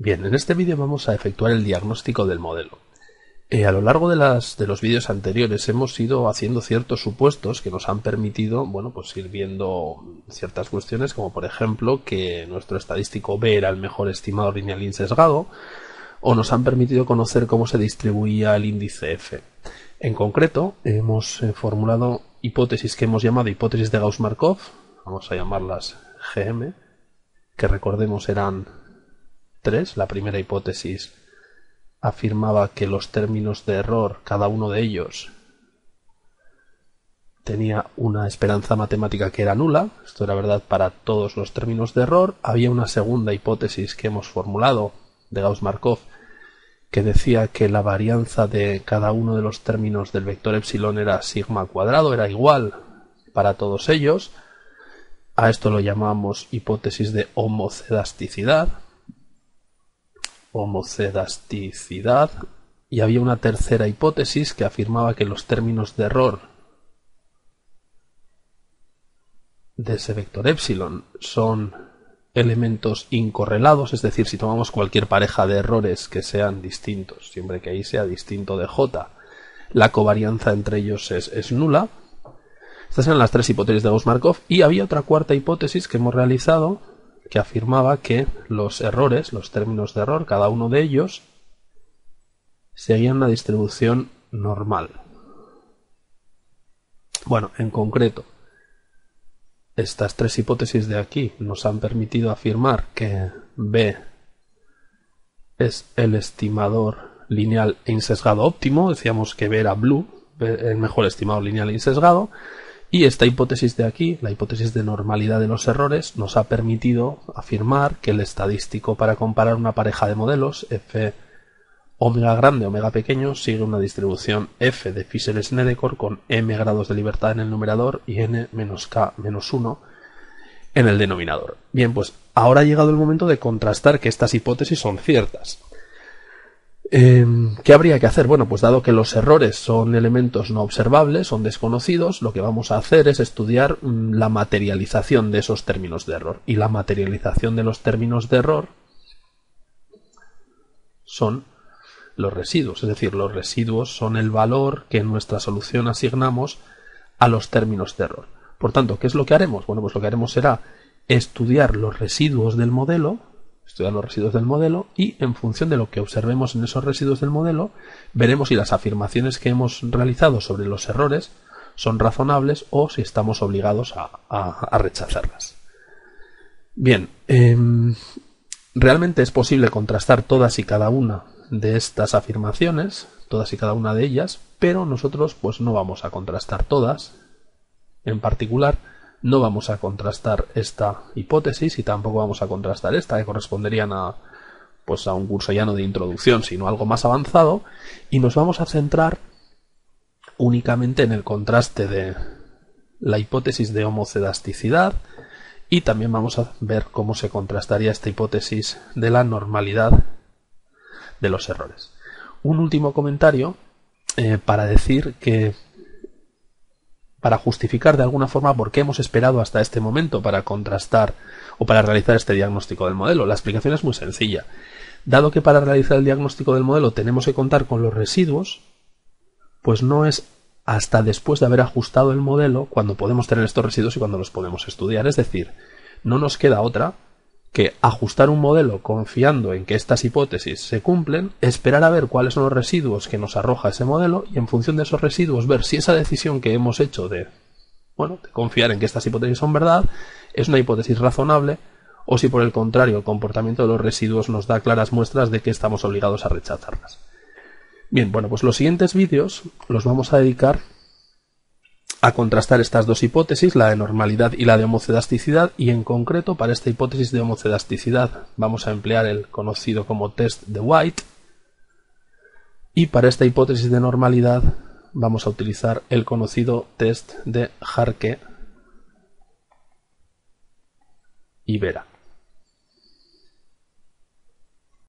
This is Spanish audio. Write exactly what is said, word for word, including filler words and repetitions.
Bien, en este vídeo vamos a efectuar el diagnóstico del modelo. Eh, a lo largo de, las, de los vídeos anteriores hemos ido haciendo ciertos supuestos que nos han permitido, bueno, pues ir viendo ciertas cuestiones, como por ejemplo que nuestro estadístico B era el mejor estimador lineal insesgado, o nos han permitido conocer cómo se distribuía el índice F. En concreto, hemos eh, formulado hipótesis que hemos llamado hipótesis de Gauss-Markov, vamos a llamarlas G M, que recordemos eran tres. La primera hipótesis afirmaba que los términos de error, cada uno de ellos, tenía una esperanza matemática que era nula. Esto era verdad para todos los términos de error. Había una segunda hipótesis que hemos formulado de Gauss-Markov que decía que la varianza de cada uno de los términos del vector epsilon era sigma cuadrado, era igual para todos ellos. A esto lo llamamos hipótesis de homocedasticidad. homocedasticidad y había una tercera hipótesis que afirmaba que los términos de error de ese vector epsilon son elementos incorrelados, es decir, si tomamos cualquier pareja de errores que sean distintos, siempre que ahí sea distinto de J, la covarianza entre ellos es, es nula. Estas eran las tres hipótesis de Gauss-Markov y había otra cuarta hipótesis que hemos realizado que afirmaba que los errores, los términos de error, cada uno de ellos, seguían una distribución normal. Bueno, en concreto, estas tres hipótesis de aquí nos han permitido afirmar que B es el estimador lineal e insesgado óptimo. Decíamos que B era blue, el mejor estimador lineal e insesgado. Y esta hipótesis de aquí, la hipótesis de normalidad de los errores, nos ha permitido afirmar que el estadístico para comparar una pareja de modelos, F omega grande, omega pequeño, sigue una distribución F de Fisher-Snedeker con m grados de libertad en el numerador y n menos k menos uno en el denominador. Bien, pues ahora ha llegado el momento de contrastar que estas hipótesis son ciertas. Eh, ¿Qué habría que hacer? Bueno, pues dado que los errores son elementos no observables, son desconocidos, lo que vamos a hacer es estudiar mmm, la materialización de esos términos de error. Y la materialización de los términos de error son los residuos, es decir, los residuos son el valor que en nuestra solución asignamos a los términos de error. Por tanto, ¿qué es lo que haremos? Bueno, pues lo que haremos será estudiar los residuos del modelo, estudiar los residuos del modelo y en función de lo que observemos en esos residuos del modelo veremos si las afirmaciones que hemos realizado sobre los errores son razonables o si estamos obligados a, a, a rechazarlas. Bien, eh, realmente es posible contrastar todas y cada una de estas afirmaciones, todas y cada una de ellas, pero nosotros pues no vamos a contrastar todas. En particular, no vamos a contrastar esta hipótesis y tampoco vamos a contrastar esta, que corresponderían a, pues a un curso ya no de introducción, sino algo más avanzado, y nos vamos a centrar únicamente en el contraste de la hipótesis de homocedasticidad y también vamos a ver cómo se contrastaría esta hipótesis de la normalidad de los errores. Un último comentario eh, para decir que para justificar de alguna forma por qué hemos esperado hasta este momento para contrastar o para realizar este diagnóstico del modelo. La explicación es muy sencilla. Dado que para realizar el diagnóstico del modelo tenemos que contar con los residuos, pues no es hasta después de haber ajustado el modelo cuando podemos tener estos residuos y cuando los podemos estudiar. Es decir, no nos queda otra que ajustar un modelo confiando en que estas hipótesis se cumplen, esperar a ver cuáles son los residuos que nos arroja ese modelo y en función de esos residuos ver si esa decisión que hemos hecho de, bueno, de confiar en que estas hipótesis son verdad es una hipótesis razonable o si por el contrario el comportamiento de los residuos nos da claras muestras de que estamos obligados a rechazarlas. Bien, bueno, pues los siguientes vídeos los vamos a dedicar a contrastar estas dos hipótesis, la de normalidad y la de homocedasticidad, y en concreto para esta hipótesis de homocedasticidad vamos a emplear el conocido como test de White y para esta hipótesis de normalidad vamos a utilizar el conocido test de Jarque y Vera.